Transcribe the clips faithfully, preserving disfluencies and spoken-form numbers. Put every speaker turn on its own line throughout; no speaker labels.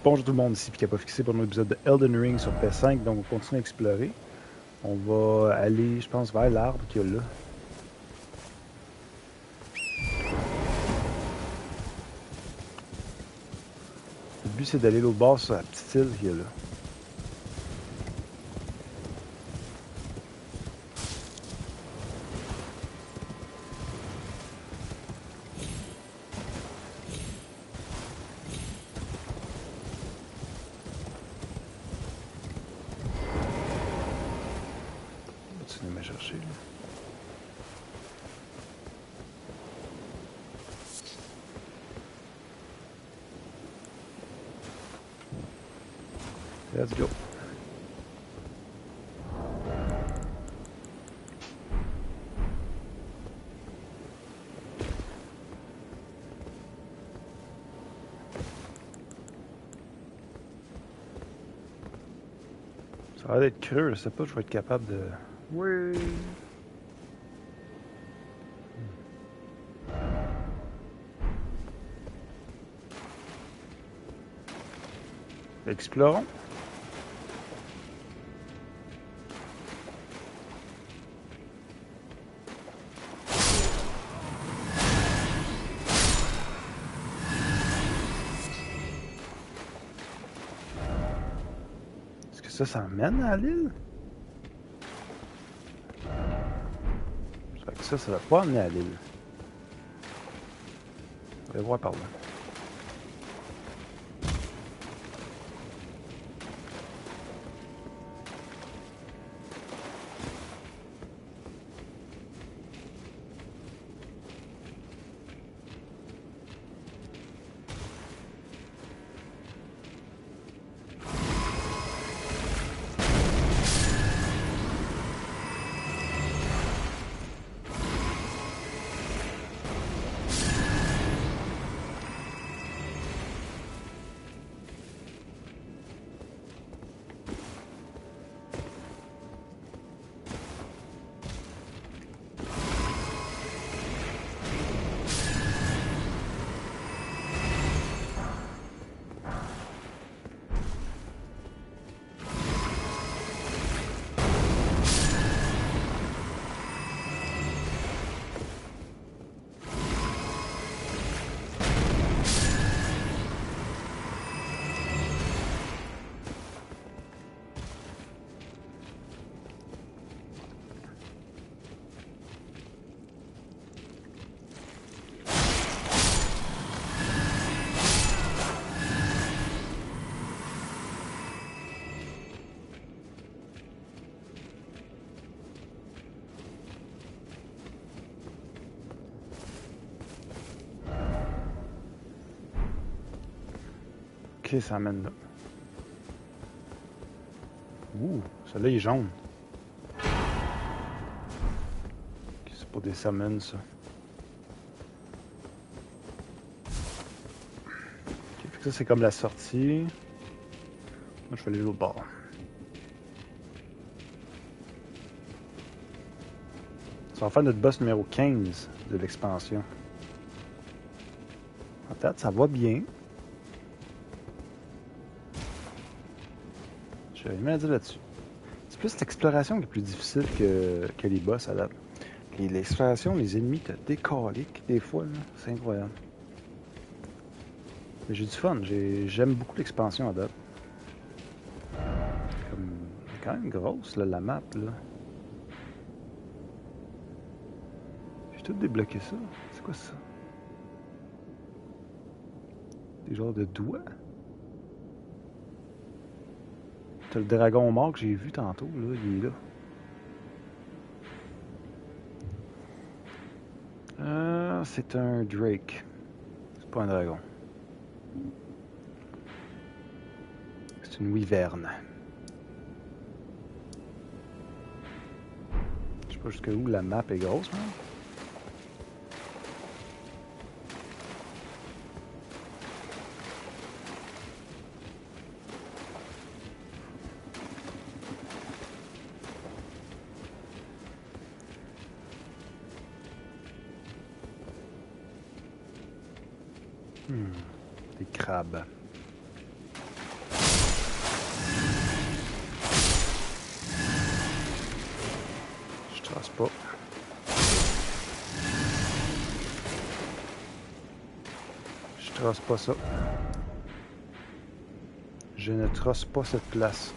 Bonjour tout le monde, ici Picapov fixé pour un épisode de Elden Ring sur P S cinq, donc on continue à explorer. On va aller, je pense, vers l'arbre qu'il y a là. Le but c'est d'aller l'autre bord sur la petite île qu'il y a là. On va continuer à me chercher là. Let's go. Ça va d'être creux, je sais pas, je vais être capable de... Oui! Explorons. Est-ce que ça, ça mène à l'île? Ça fait que ça, ça va pas amener à l'île. On va voir par là. Ok, ça amène là. Ouh, celui-là il est jaune. Ok, c'est pas des summons ça. Ok, fait que ça c'est comme la sortie. Moi je vais aller de l'autre bord. Ça va faire notre boss numéro quinze de l'expansion. En fait, ça va bien. J'ai rien à dire là-dessus. C'est plus l'exploration qui est plus difficile que, que les boss à date. Et l'exploration, les ennemis te décaliquent des fois, là. C'est incroyable. Mais j'ai du fun. J'ai, j'aime beaucoup l'expansion à date. Comme, elle est quand même grosse, là, la map, là. J'ai tout débloqué ça. C'est quoi ça? Des genres de doigts? T'as le dragon mort que j'ai vu tantôt, là, il est là. Euh, c'est un Drake. C'est pas un dragon. C'est une wyverne. Je sais pas jusqu'où la map est grosse, même. Hmm, des crabes. pas. Je trosse pas ça. Je ne trosse pas cette place.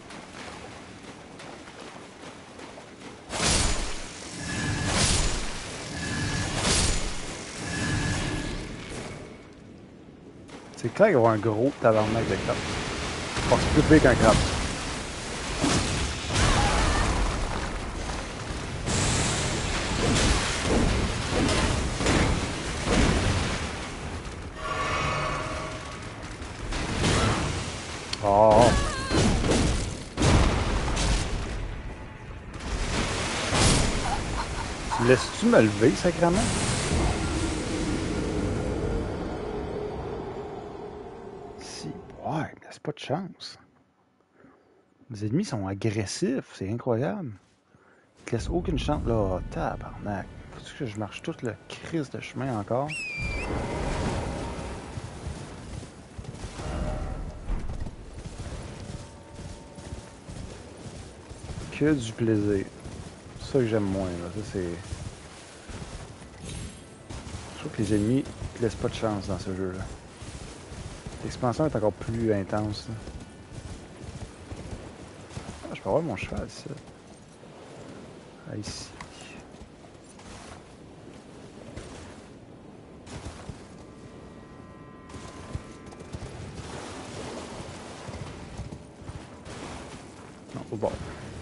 C'est clair qu'il va y avoir un gros tabarnak de crabe. Oh, c'est plus big qu'un crabe. Oh! Laisses-tu me lever, sacrément? Si. Ouais, mais c'est pas de chance. Les ennemis sont agressifs, c'est incroyable. Ils te laissent aucune chance. Là, tabarnak. Faut-tu que je marche tout le crise de chemin encore? Que du plaisir. C'est ça que j'aime moins, là. Ça, c'est... Je trouve que les ennemis te laissent pas de chance dans ce jeu-là. L'expansion est encore plus intense, là. Ah, je peux avoir mon cheval, ça. Ah, ici. Non, au bord.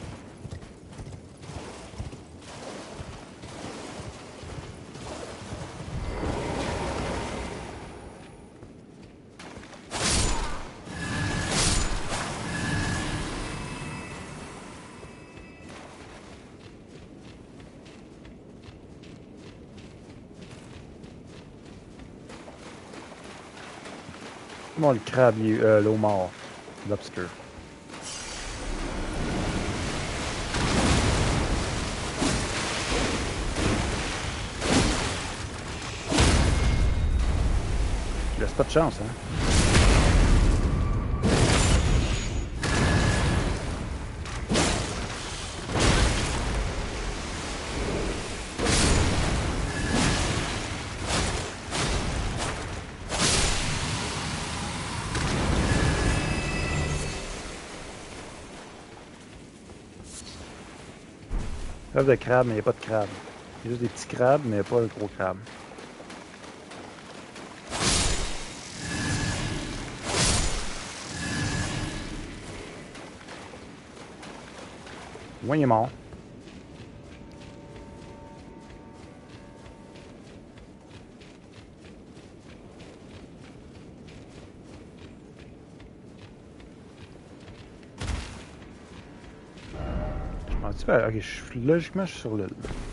Bon, le crabe, il est, euh, l'eau mort. Lobster. Je laisse pas de chance, hein. Rêve de crabe, mais il n'y a pas de crabe. Il y a juste des petits crabes, mais pas un gros crabe. Moi, il est mort. Je pense que ok, je suis logiquement je suis sur l'île.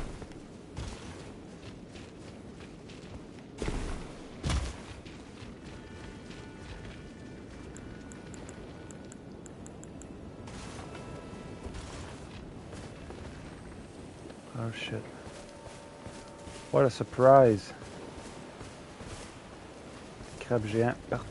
Oh shit. What a surprise. Crabe géant partout.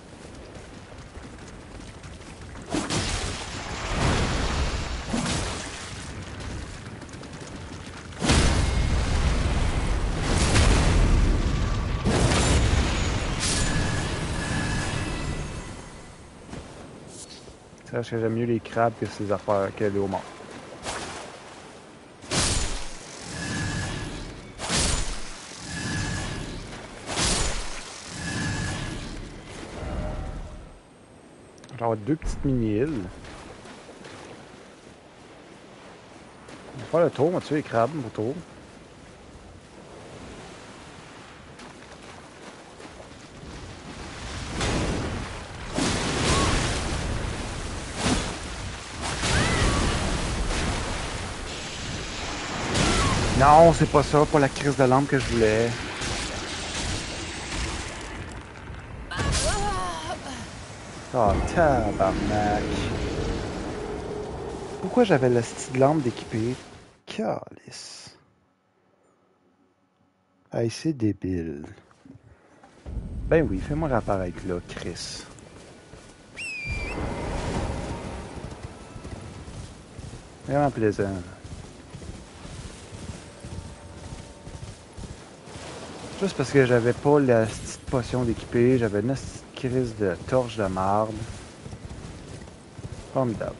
Sache que j'aime mieux les crabes que ces affaires que les homards. Je vais avoir deux petites mini-îles. On va faire le tour, on va tuer les crabes pour tour. Non, c'est pas ça, pas la crise de lampe que je voulais. Oh, tabarnak. Pourquoi j'avais la petite lampe d'équiper? Calice. Hey, c'est débile. Ben oui, fais-moi réapparaître là, Chris. Vraiment plaisant. Juste parce que j'avais pas la petite potion d'équipé, j'avais une petite crise de torche de marde. Formidable.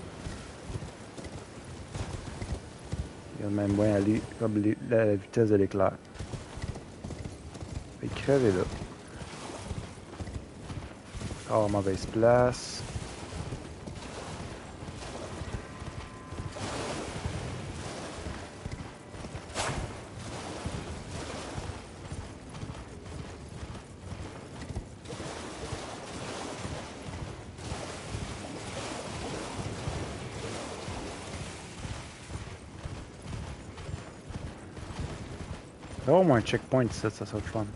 Il va même bien aller comme les, la, la vitesse de l'éclair. Il va crever là. Oh, mauvaise place. Il va y avoir au moins un checkpoint ici, ça serait le fun.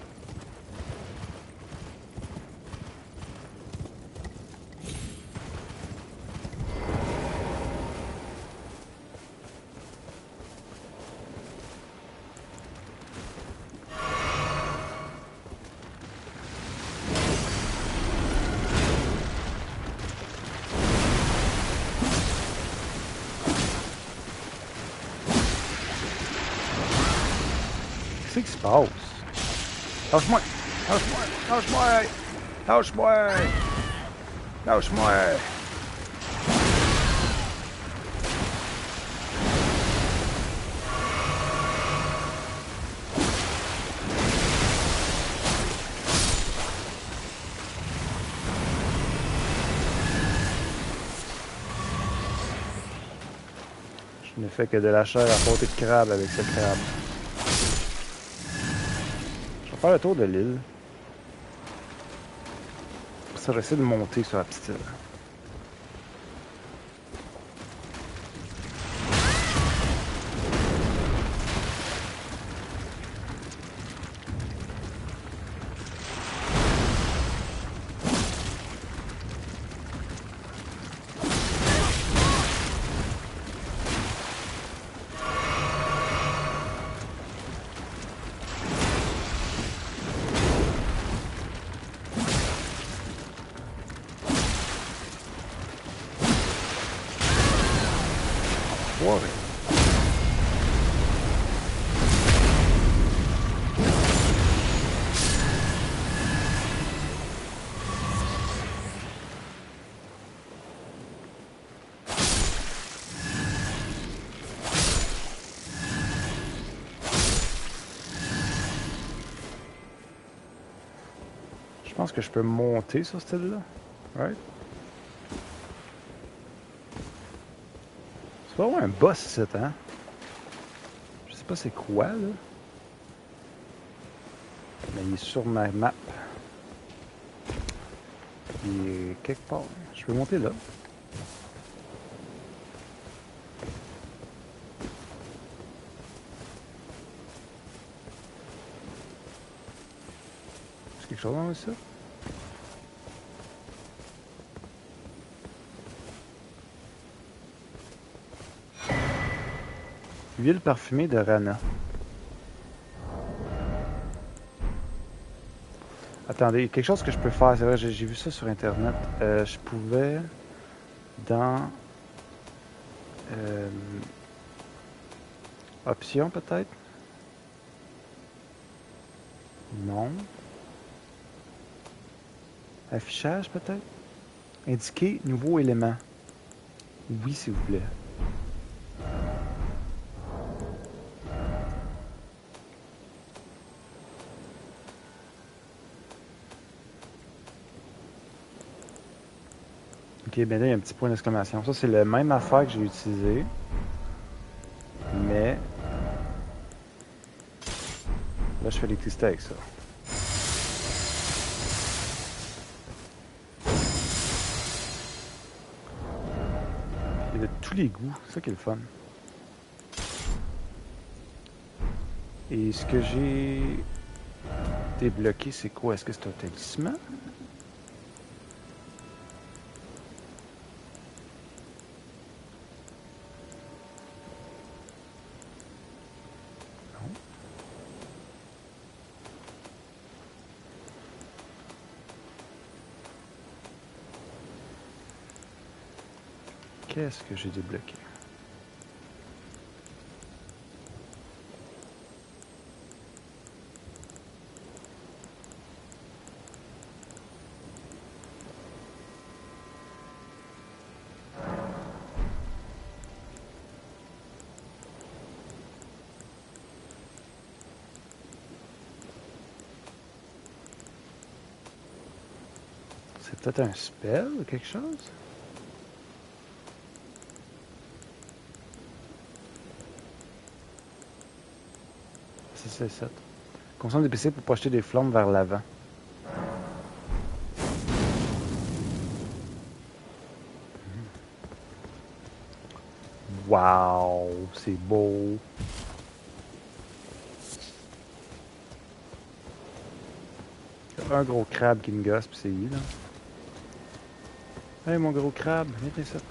Qu'est-ce qui se passe? Lâche-moi! Lâche-moi! Lâche-moi! Lâche-moi! Lâche-moi! Je ne fais que de la chair à portée de crabe avec ce crabe. Je vais faire le tour de l'île. Pour ça, j'essaie de monter sur la petite île. Ouais. Je pense que je peux monter sur cette île-là. Right? C'est pas vraiment un boss ici, hein? Je sais pas c'est quoi, là. Mais il est sur ma map. Il est quelque part. Je peux monter là. Est-ce quelque chose dans ça? Huile parfumée de Rana. Attendez, il y a quelque chose que je peux faire. C'est vrai, j'ai vu ça sur Internet. Euh, je pouvais, dans euh, options peut-être? Non. Affichage peut-être? Indiquer nouveau élément. Oui, s'il vous plaît. Ok, bien là, il y a un petit point d'exclamation. Ça, c'est la même affaire que j'ai utilisé. Mais... là, je fais l'électricité avec ça. Il y a de tous les goûts. C'est ça qui est le fun. Et ce que j'ai débloqué, c'est quoi? Est-ce que c'est un talisman? Qu'est-ce que j'ai débloqué? Peut-être un spell ou quelque chose? C'est c'est ça. Consomme des P C pour projeter des flammes vers l'avant. Wow, c'est beau. Il y a un gros crabe qui me gosse, puis c'est lui, là. Hey, mon gros crabe, viens ça.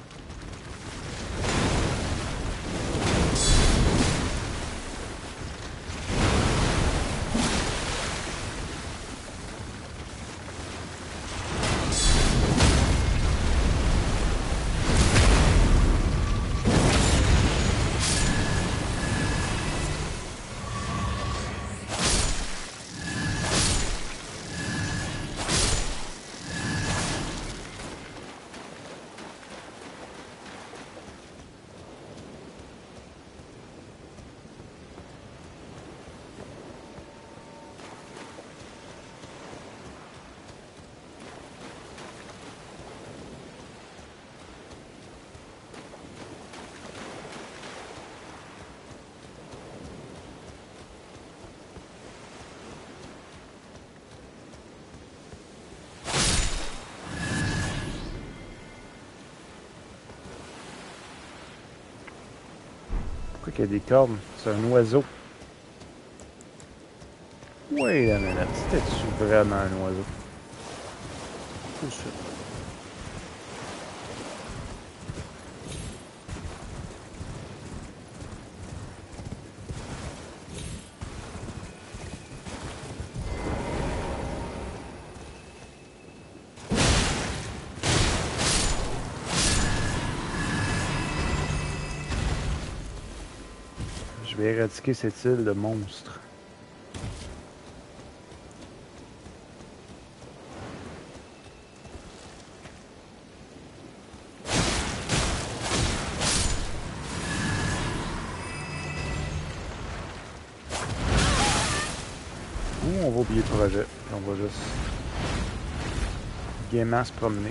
Pourquoi qu'il y a des cornes? C'est un oiseau. Wait a minute, c'était-tu vraiment un oiseau? Oh shit. Je vais éradiquer cette île de monstres. Ou on va oublier le projet. On va juste gaiement se promener.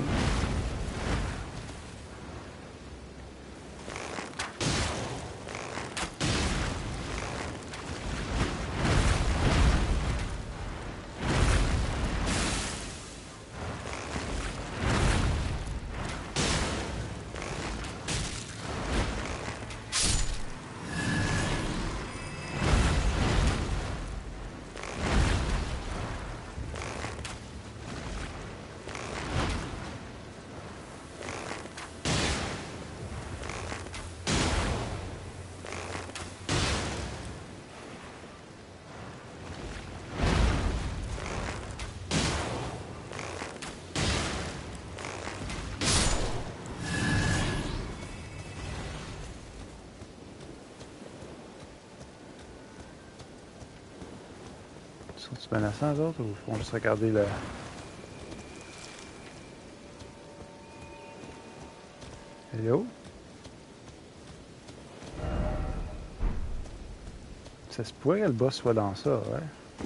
Sont-ils menaçants, eux autres, ou font juste regarder le... Hello? Ça se pourrait que le boss soit dans ça, ouais.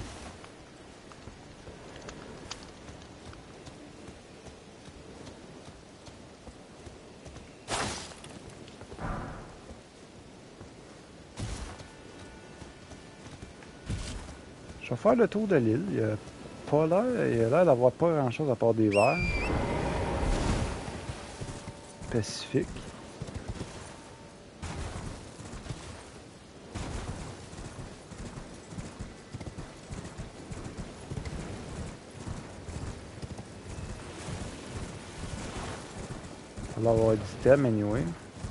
Je vais faire le tour de l'île. Il a pas l'air, il a l'air d'avoir pas grand chose à part des vers. Pacifique. Il va avoir du thème, anyway.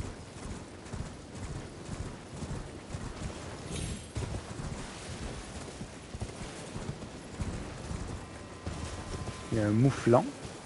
Il y a un mouflon.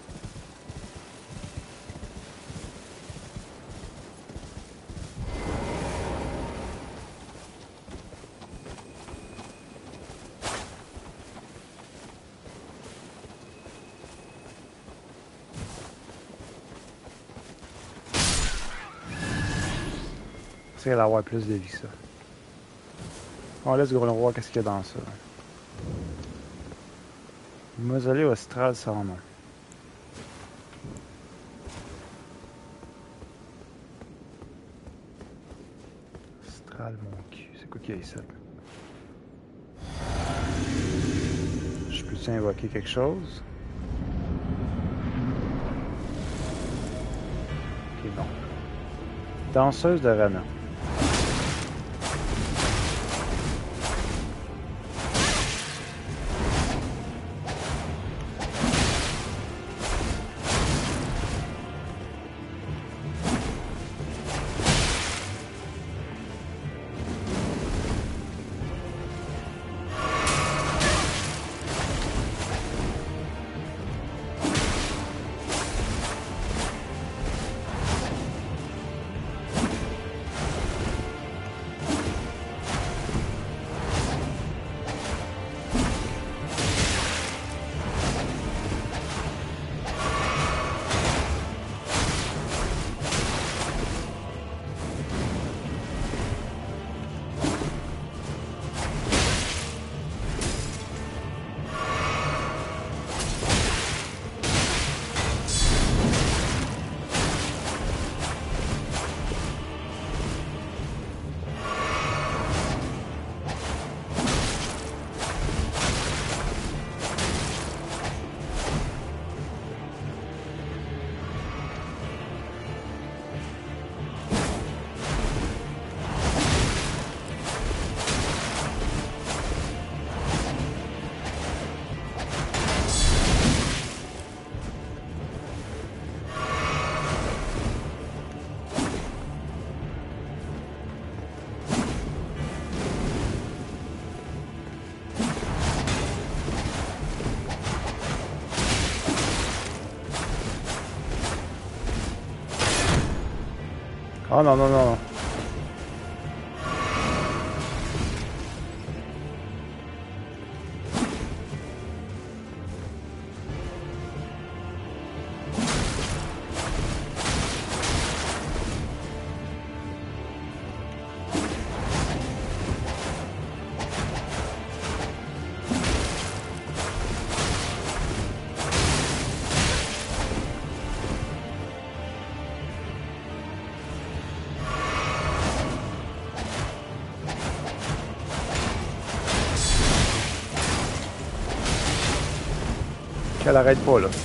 Il va avoir plus de vie que ça. On laisse gros voir qu'est-ce qu'il y a dans ça. Mausolée austral sans nom. Râle mon cul. C'est quoi qu'il y a ici? Je peux-tu invoquer quelque chose? Ok, non. Danseuse de Rana. Oh non, non, non, non. Qu'elle arrête pas, là.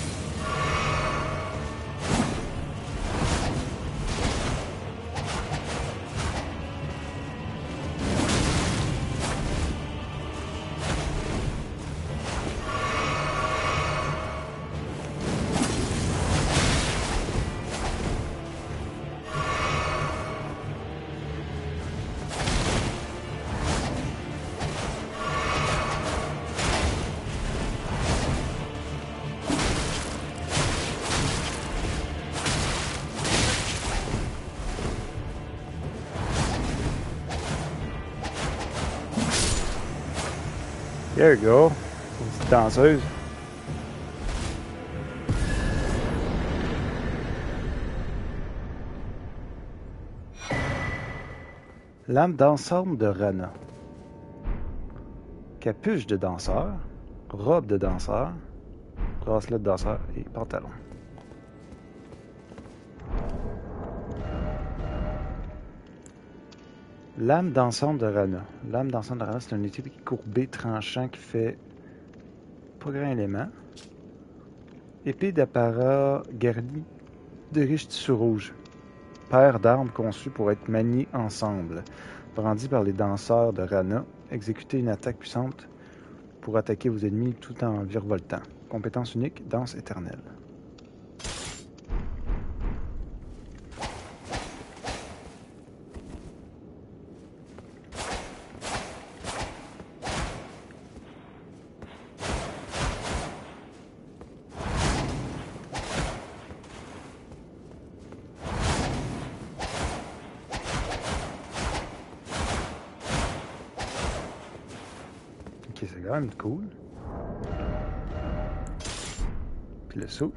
There you go. Une petite danseuse. Lame d'ensemble de Rana. Capuche de danseur. Robe de danseur. Bracelet de danseur et pantalon. Lame d'ensemble de Rana. Lame d'ensemble de Rana, c'est un outil courbé tranchant qui fait pas grand élément. Épée d'apparat garnie de riches tissus rouges. Paire d'armes conçues pour être maniées ensemble. Brandie par les danseurs de Rana. Exécutez une attaque puissante pour attaquer vos ennemis tout en virevoltant. Compétence unique, danse éternelle. Ok, c'est quand même cool. Puis le saut.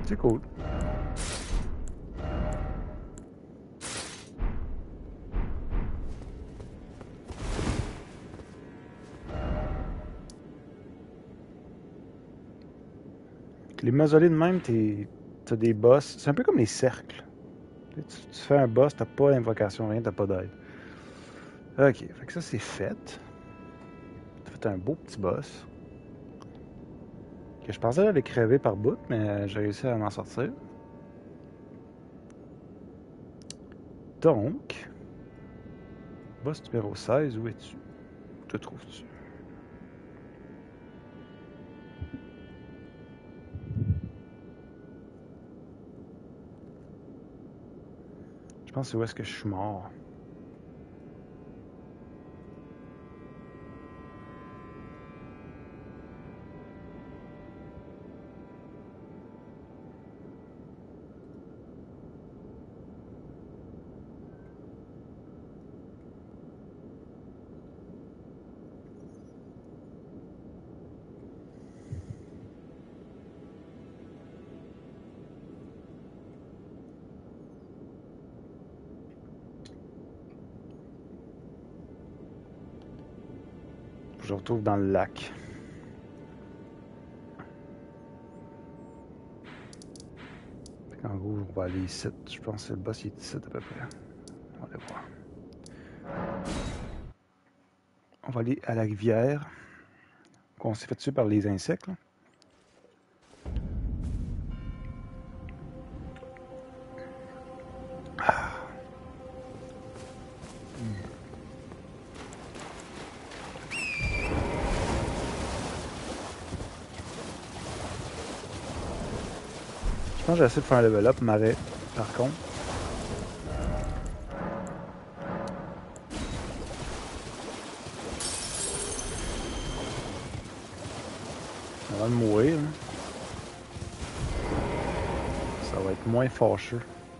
C'est cool. Les mausolées de même, t'as des boss. C'est un peu comme les cercles. Tu, tu fais un boss, t'as pas d'invocation, rien, t'as pas d'aide. Ok, fait que ça c'est fait. T'as fait un beau petit boss. Que je pensais aller crever par bout, mais j'ai réussi à m'en sortir. Donc, boss numéro seize, où es-tu? Où te trouves-tu? Je pense que c'est où est-ce que je suis mort. Je retrouve dans le lac. En gros, on va aller ici. Je pense que le boss il est ici à peu près. On va aller voir. On va aller à la rivière. On s'est fait tuer par les insectes. Là. Je pense que j'ai essayé de faire un level up, marais, par contre. Avant de mourir, là, ça va être moins fâcheux.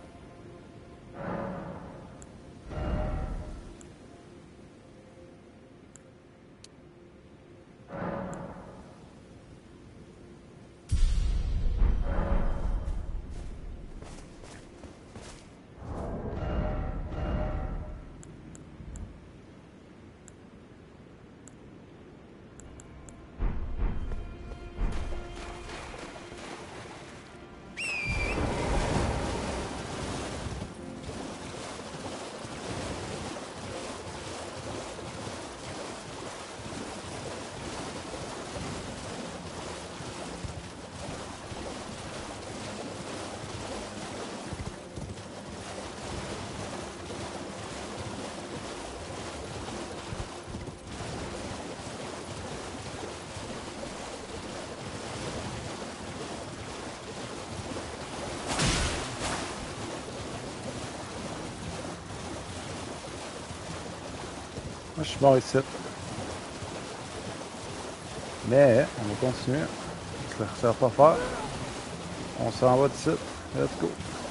Moi, je suis mort ici. Mais, on va continuer. Ça ne sert pas faire. On s'en va d'ici. Let's go.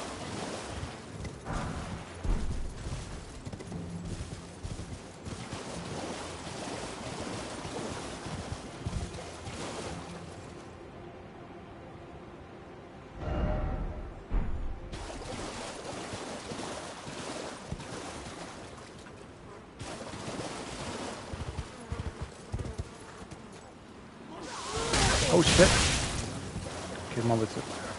Oh shit! Ok, je m'en vais dessus.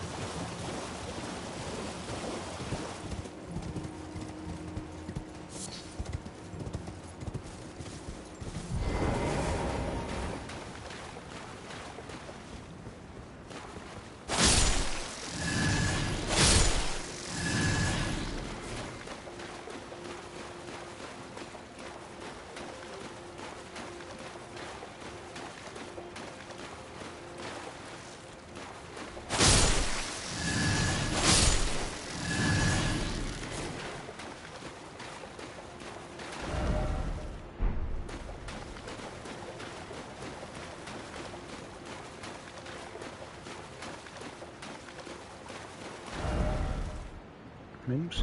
Mais où ça?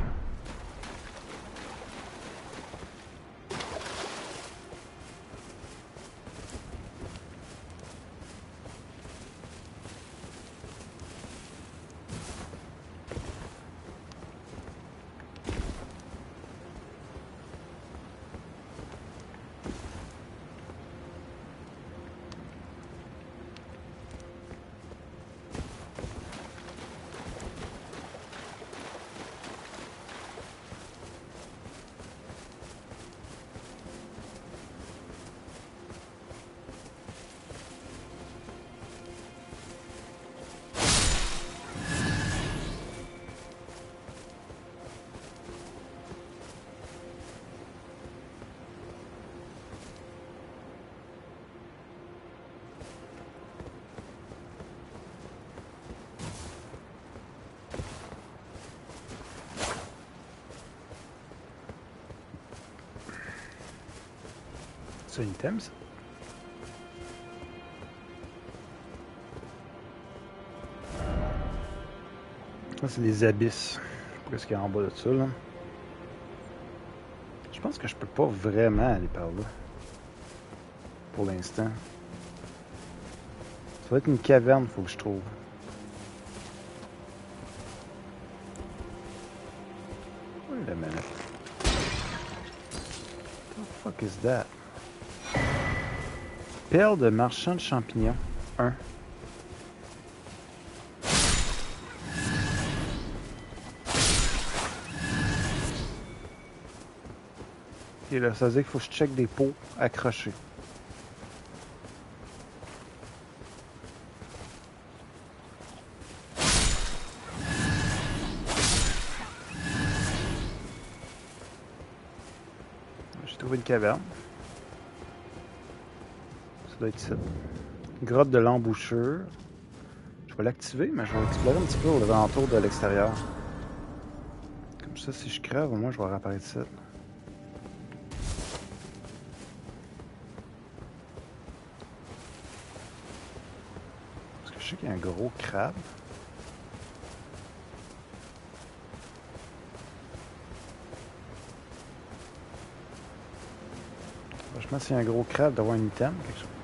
C'est un item, ça? Ça, c'est les abysses. Qu'est-ce qu'il y a en bas de ça, là? Je pense que je peux pas vraiment aller par là. Pour l'instant. Ça va être une caverne, faut que je trouve. Où est la manette? What the fuck is that? Perle de marchand de champignons. un. Et là, ça veut dire qu'il faut que je check des pots accrochés. J'ai trouvé une caverne. Ça doit être ça. Grotte de l'embouchure. Je vais l'activer, mais je vais explorer un petit peu aux alentours de l'extérieur. Comme ça, si je crève, au moins je vais réapparaître ça. Parce que je sais qu'il y a un gros crabe. Franchement, s'il y a un gros crabe, d'avoir un item, quelque chose.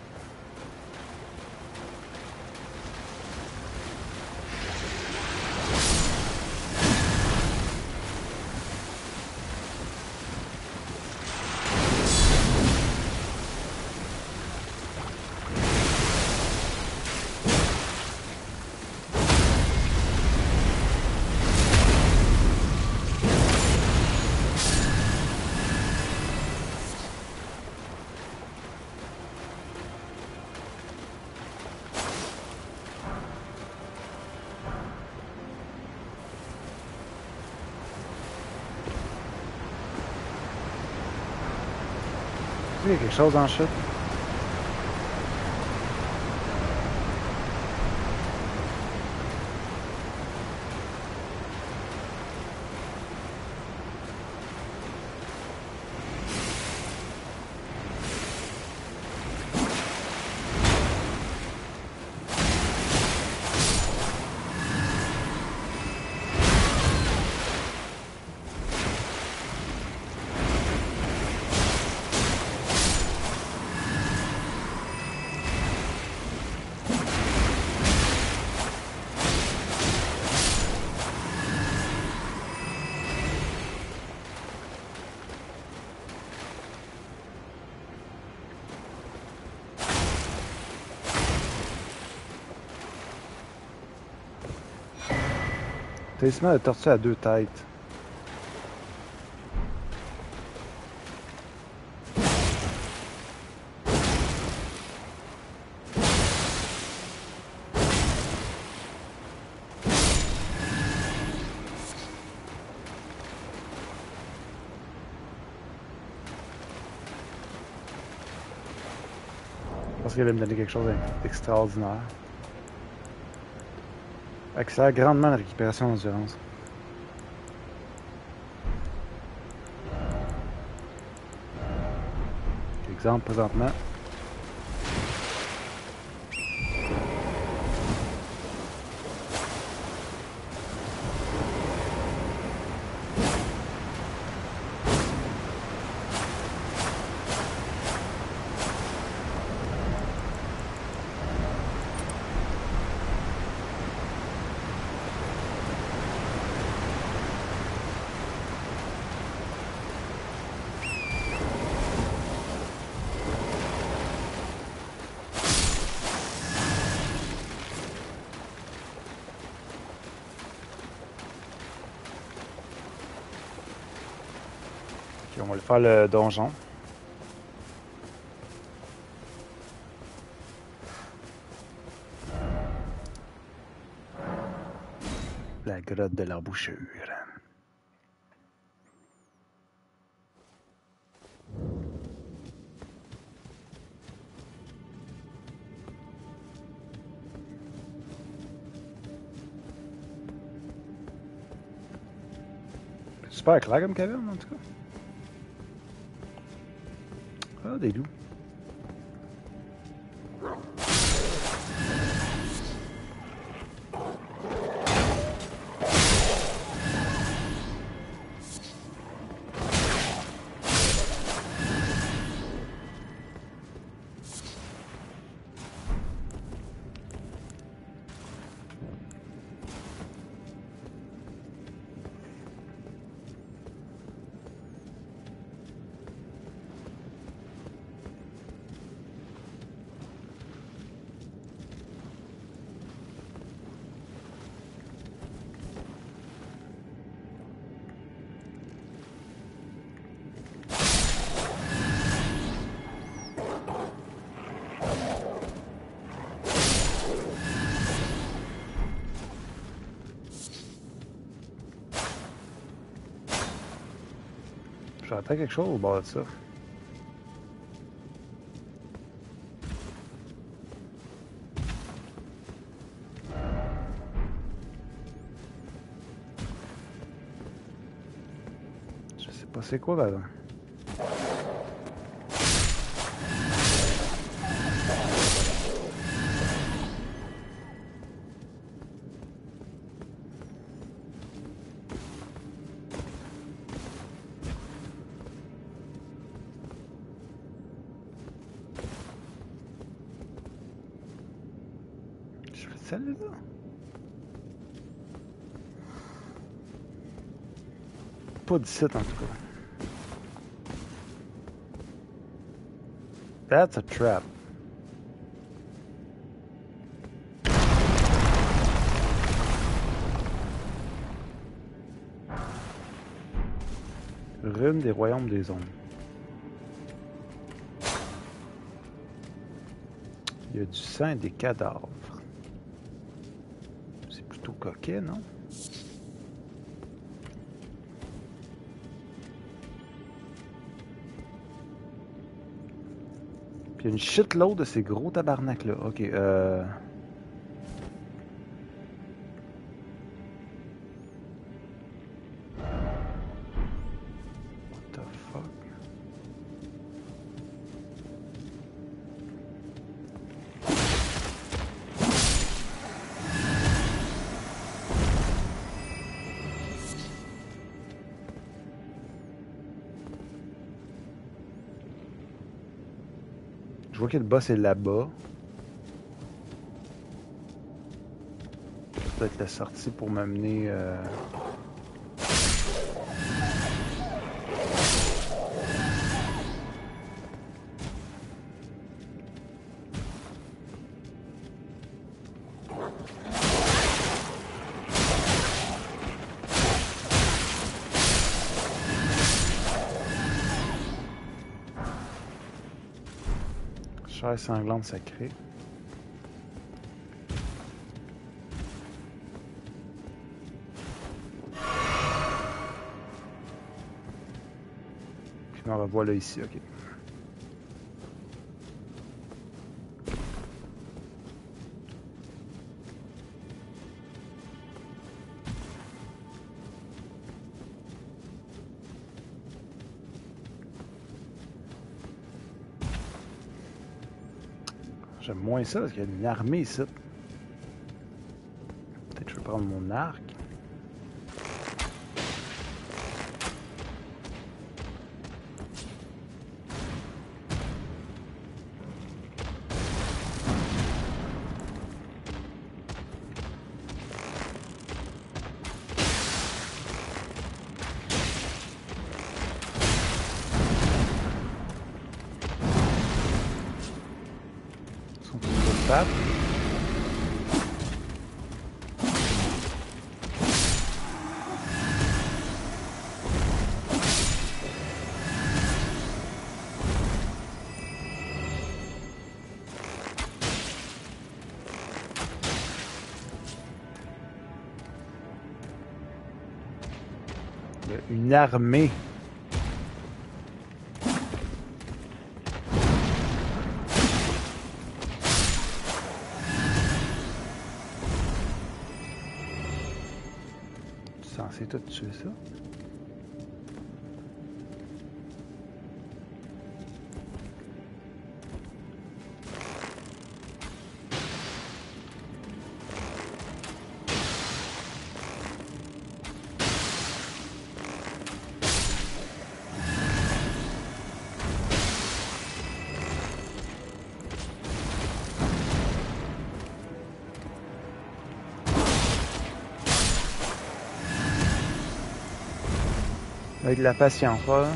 Il y a quelque chose en chute. Talisman de tortue à deux têtes. Je pense qu'elle va me donner quelque chose d'extraordinaire. Accélère grandement la récupération d'endurance. Exemple présentement. On va le faire le donjon. La grotte de l'embouchure. Super clair comme caverne en tout cas. Ah, des loups. J'entends quelque chose au bord de ça. Je sais pas c'est quoi là. Je fais ça là. Pas d'ici en tout cas. That's a trap. Rune des royaumes des ombres. Il y a du sang et des cadavres. C'est plutôt coquet, non? Puis il y a une shitload de ces gros tabarnaks-là. Ok, euh... What the fuck? Je vois que le boss est là-bas. Peut-être la sortie pour m'amener... Euh... Chair sanglante sacrée. Puis on revoit là ici, ok. J'aime moins ça parce qu'il y a une armée ici. Peut-être que je vais prendre mon arc. Ils sont tous de battre. Il y a une armée. Tu es censé tout tuer ça? Avec de la patience, voilà.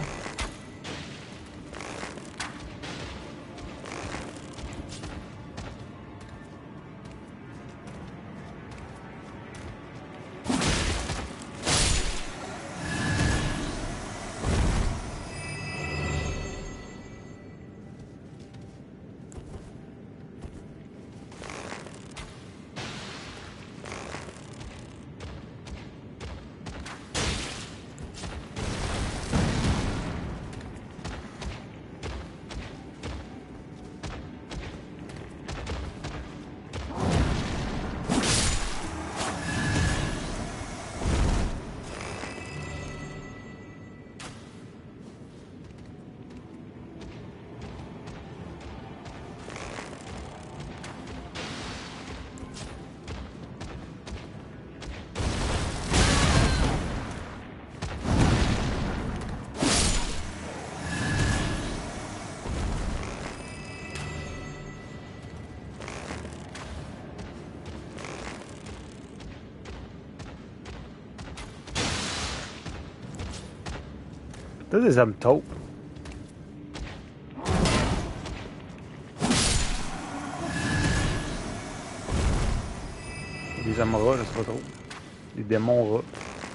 T'as des hommes taupes. Des hommes rats, je sais pas trop. Des démons rats.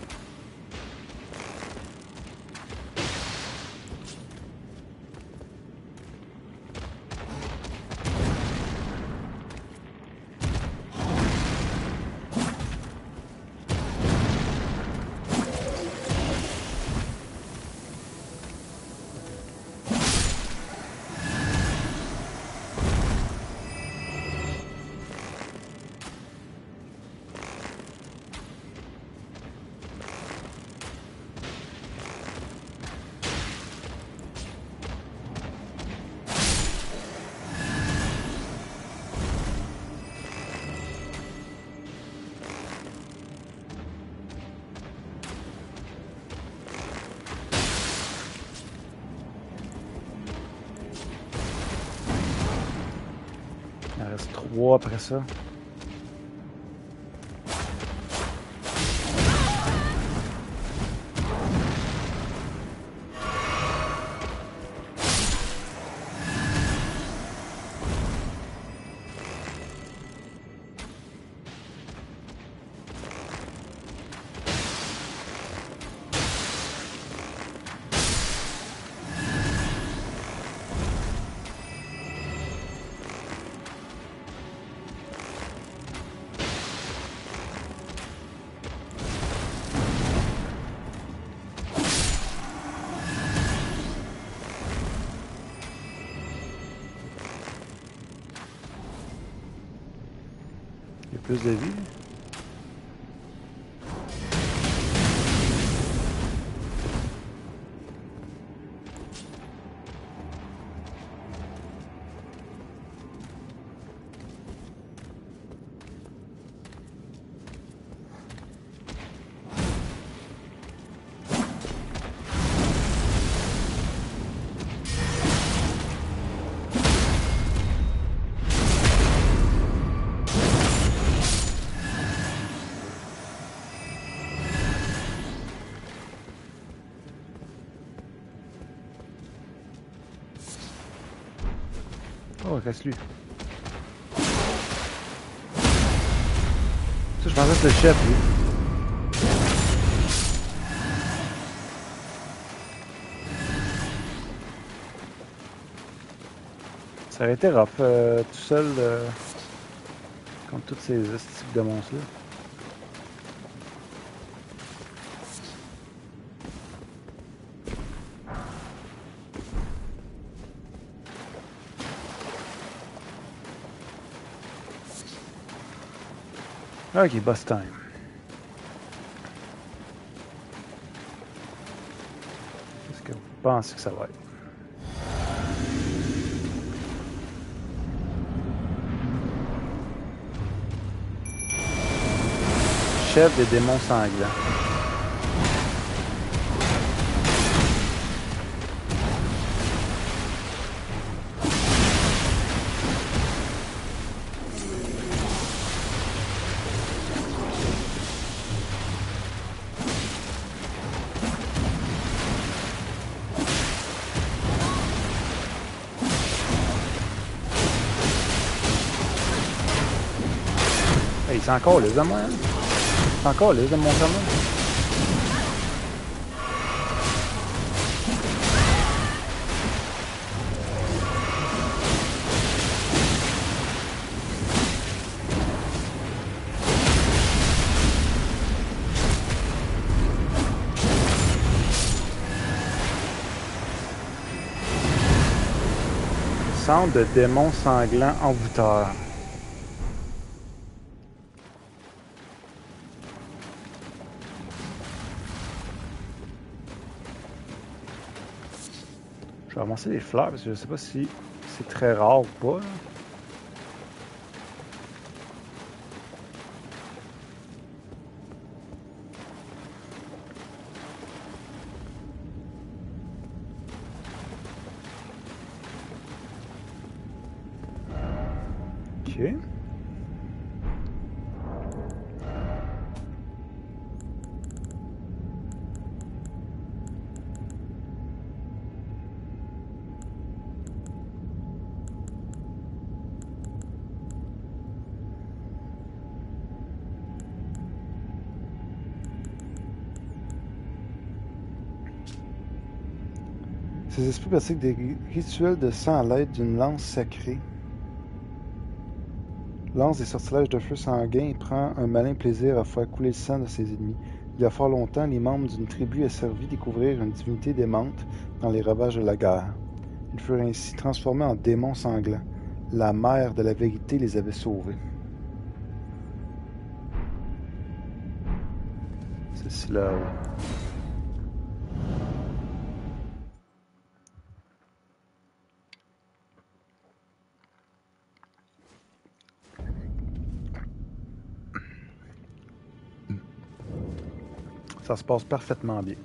Il en reste trois après ça. Il y a plus de vie. Oh, reste lui. Ça, je pensais que c'était le chef, lui. Ça aurait été rough, euh, tout seul, euh, contre tous ces types de monstres-là. Ok, boss time. Qu'est-ce que vous pensez que ça va être? Chef des démons sanglants. c'est encore les de moi, hein? C'est encore les de mon fameux. Centre de démon sanglant envoûteur. Je vais ramasser les fleurs parce que je sais pas si c'est très rare ou pas. Là. Ok. Ces esprits pratiquent des rituels de sang à l'aide d'une lance sacrée. Lance des sortilèges de feu sanguin et prend un malin plaisir à faire couler le sang de ses ennemis. Il y a fort longtemps, les membres d'une tribu aient servi découvrir une divinité démente dans les ravages de la guerre. Ils furent ainsi transformés en démons sanglants. La mère de la vérité les avait sauvés. C'est cela, oui. Ça se passe parfaitement bien.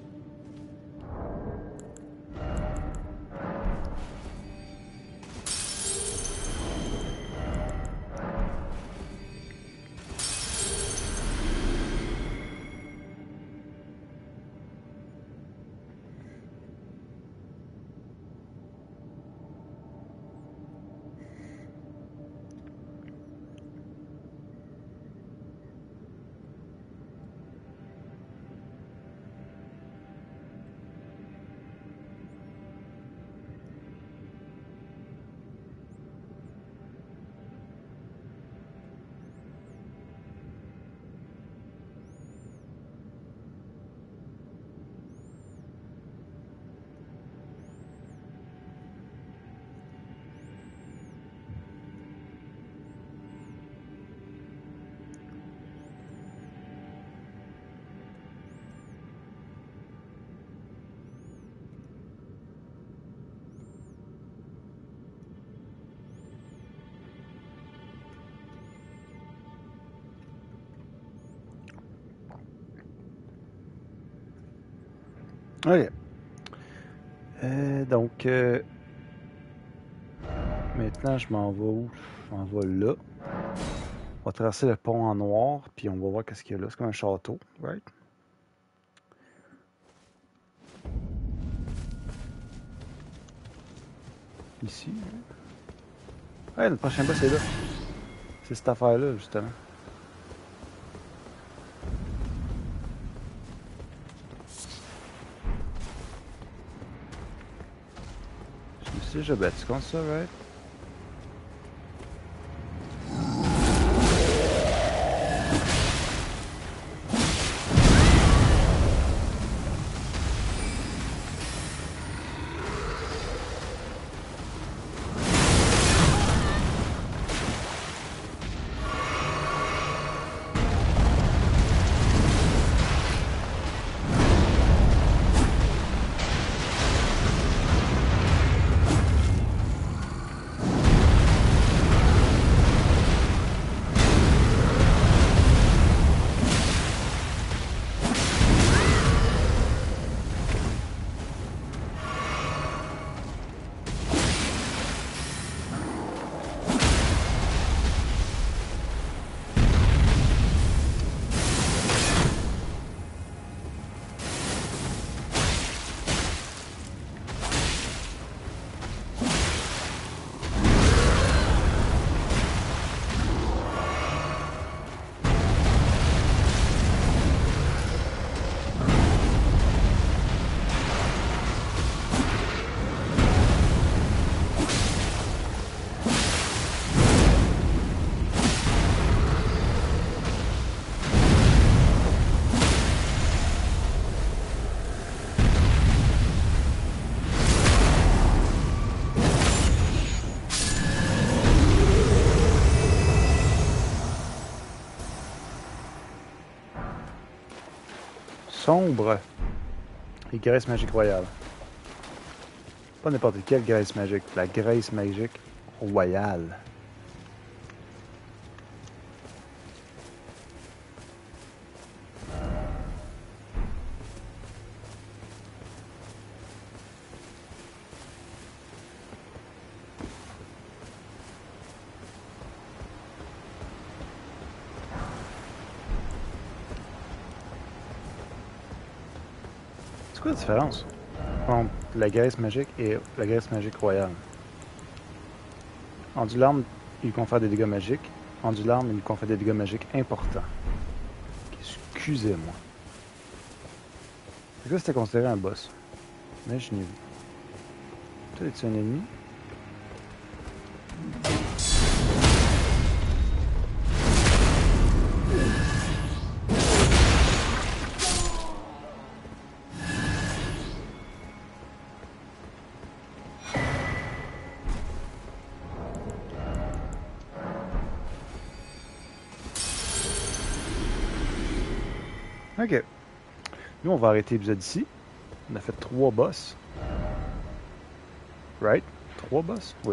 Ok. Euh, donc, euh, maintenant, je m'en vais où? Je m'en vais là. On va traverser le pont en noir, puis on va voir qu'est-ce qu'il y a là. C'est comme un château, right? Ici. Ouais, notre prochain boss est là. C'est cette affaire-là, justement. Je me suis déjà battu contre ça, right? sombre. Et graisse magique royale. Pas n'importe quelle graisse magique. La graisse magique royale. C'est quoi la différence entre la graisse magique et la graisse magique royale? Endularme, il confère des dégâts magiques. Endularme, il confère des dégâts magiques importants. Excusez-moi. C'est quoi c'était considéré un boss? Imaginez-vous. Toi, es-tu un ennemi? Ok. Nous, on va arrêter l'épisode ici. On a fait trois boss. Right? Trois boss? Oui.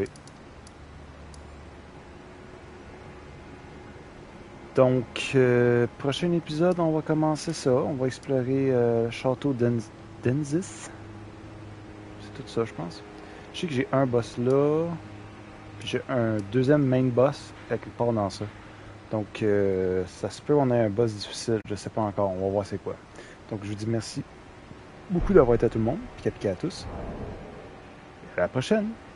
Donc, euh, prochain épisode, on va commencer ça. On va explorer euh, Château d'Enz- d'Enzis. C'est tout ça, je pense. Je sais que j'ai un boss là. Puis j'ai un deuxième main boss à quelque part dans ça. Donc, euh, ça se peut qu'on ait un boss difficile. Je sais pas encore. On va voir c'est quoi. Donc, je vous dis merci beaucoup d'avoir été à tout le monde. Piquet piquet à tous. Et à la prochaine!